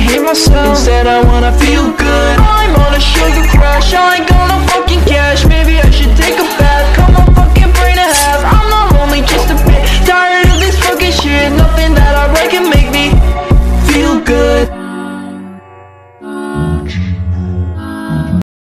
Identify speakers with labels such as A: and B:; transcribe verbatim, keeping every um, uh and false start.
A: hate myself. Instead I wanna feel good. I'm on a sugar crush, I ain't got